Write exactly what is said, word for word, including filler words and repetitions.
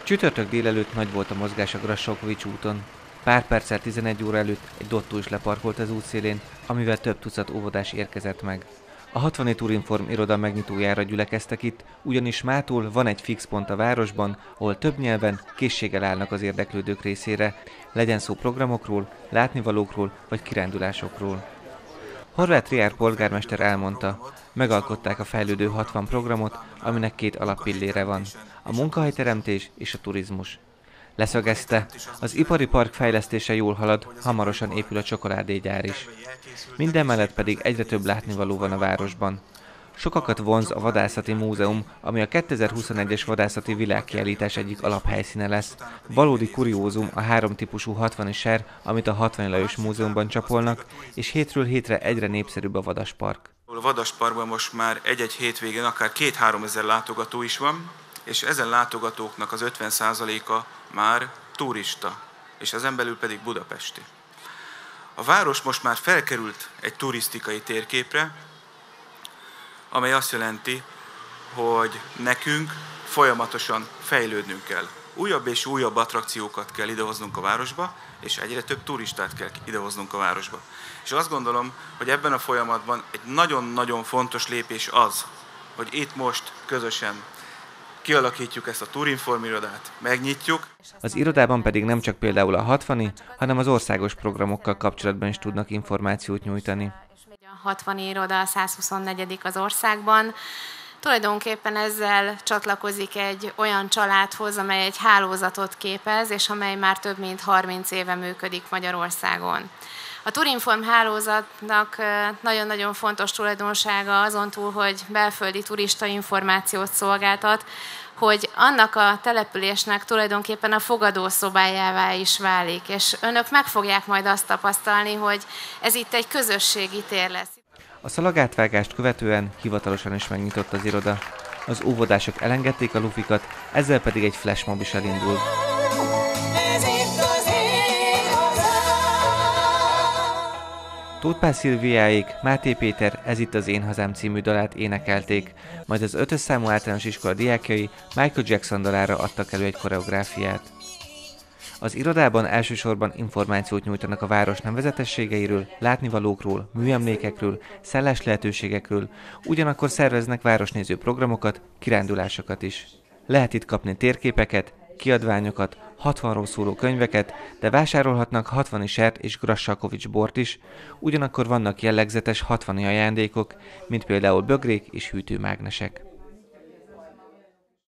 Csütörtök délelőtt nagy volt a mozgás a Grassalkovich úton. Pár perccel tizenegy óra előtt egy dottó is leparkolt az útszélén, amivel több tucat óvodás érkezett meg. A hatvani Turinform iroda megnyitójára gyülekeztek itt, ugyanis mától van egy fix pont a városban, ahol több nyelven készséggel állnak az érdeklődők részére, legyen szó programokról, látnivalókról vagy kirándulásokról. Horváth Riár polgármester elmondta, megalkották a fejlődő hatvan programot, aminek két alappillére van, a munkahelyteremtés és a turizmus. Leszögezte, az ipari park fejlesztése jól halad, hamarosan épül a csokoládégyár is. Minden mellett pedig egyre több látnivaló van a városban. Sokakat vonz a Vadászati Múzeum, ami a kétezer-huszonegyes vadászati világkiállítás egyik alaphelyszíne lesz. Valódi kuriózum a három típusú hatvani ser, amit a Hatvani Lajos Múzeumban csapolnak, és hétről hétre egyre népszerűbb a vadaspark. A vadasparkban most már egy-egy hétvégén akár két-három ezer látogató is van, és ezen látogatóknak az ötven százaléka már turista, és ezen belül pedig budapesti. A város most már felkerült egy turisztikai térképre, amely azt jelenti, hogy nekünk folyamatosan fejlődnünk kell. Újabb és újabb attrakciókat kell idehoznunk a városba, és egyre több turistát kell idehoznunk a városba. És azt gondolom, hogy ebben a folyamatban egy nagyon-nagyon fontos lépés az, hogy itt most közösen kialakítjuk ezt a Turinform irodát, megnyitjuk. Az irodában pedig nem csak például a hatvani, hanem az országos programokkal kapcsolatban is tudnak információt nyújtani. A hatvani iroda a százhuszonnegyedik az országban. Tulajdonképpen ezzel csatlakozik egy olyan családhoz, amely egy hálózatot képez, és amely már több mint harminc éve működik Magyarországon. A Turinform hálózatnak nagyon-nagyon fontos tulajdonsága azon túl, hogy belföldi turista információt szolgáltat, hogy annak a településnek tulajdonképpen a fogadószobájává is válik, és önök meg fogják majd azt tapasztalni, hogy ez itt egy közösségi tér lesz. A szalagátvágást követően hivatalosan is megnyitott az iroda. Az óvodások elengedték a lufikat, ezzel pedig egy flashmob is elindul. Tóth Pál Szilviáék, Máté Péter Ez itt az én hazám című dalát énekelték, majd az ötös számú általános iskola diákjai Michael Jackson dalára adtak elő egy koreográfiát. Az irodában elsősorban információt nyújtanak a város nevezetességeiről, látnivalókról, műemlékekről, szállás lehetőségekről, ugyanakkor szerveznek városnéző programokat, kirándulásokat is. Lehet itt kapni térképeket, kiadványokat, hatvanról szóló könyveket, de vásárolhatnak hatvani sert és Grassalkovich bort is, ugyanakkor vannak jellegzetes hatvani ajándékok, mint például bögrék és hűtőmágnesek.